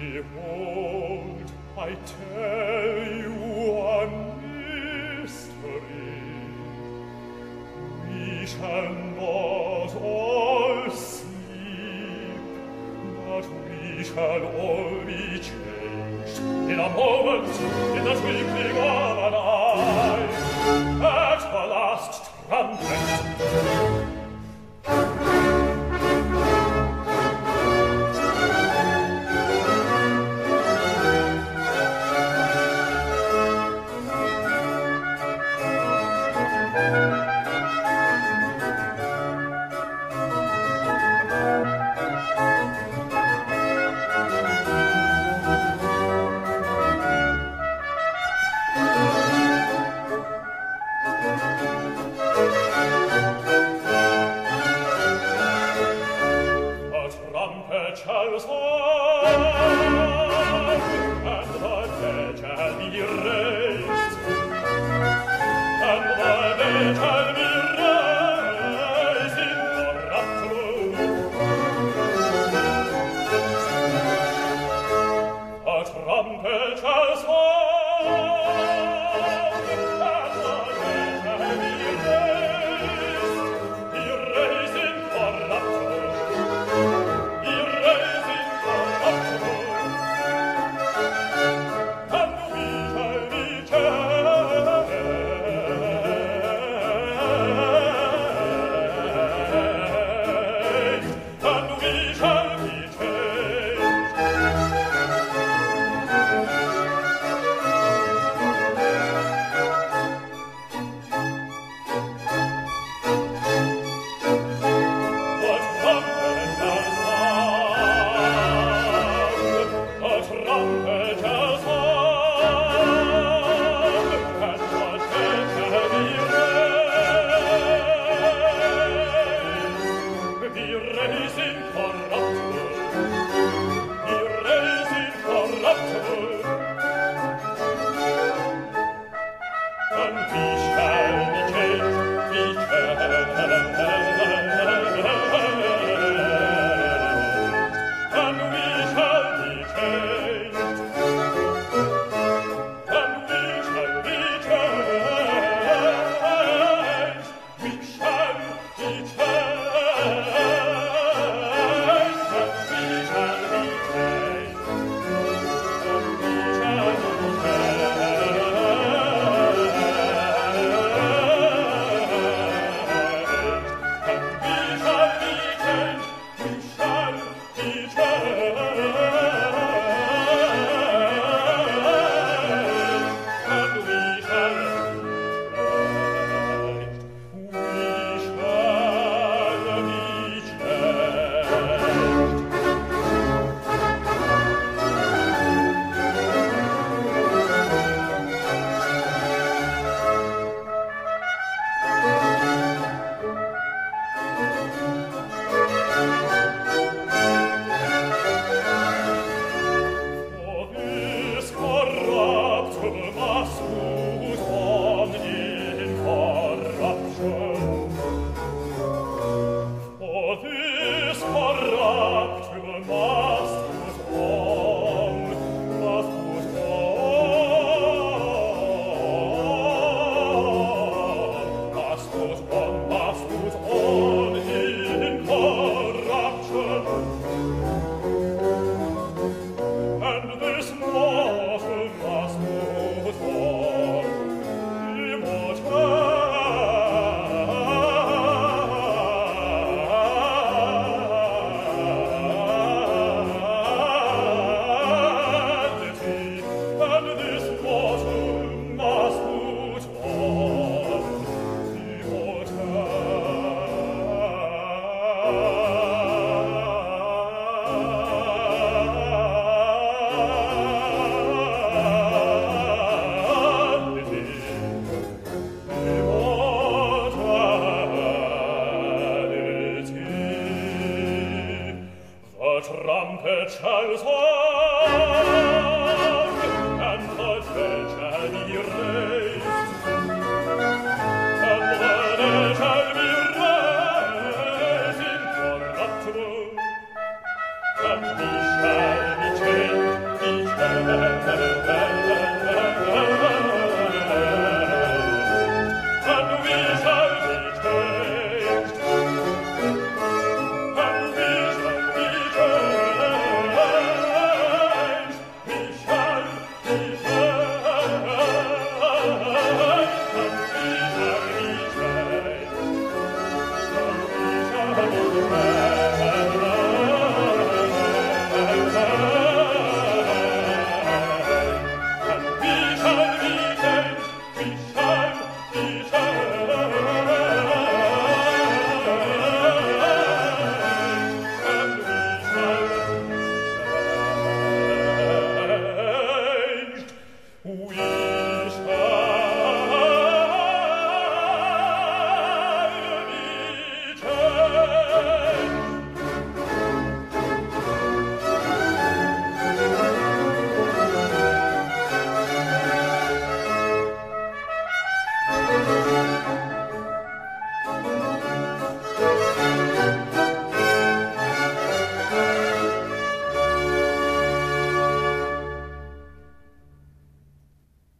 Behold, I tell you a mystery. We shall not all sleep, but we shall all be changed in a moment, in the twinkling of an eye, at the last trumpet. Shall sound, and the dead shall be raised, and the dead shall be raised incorruptible. A trumpet shall sound, and the dead shall be raised incorruptible. Trumpet shall sound, and the dead shall be raised, and the dead shall be raised incorruptible, and we shall be changed. heaven.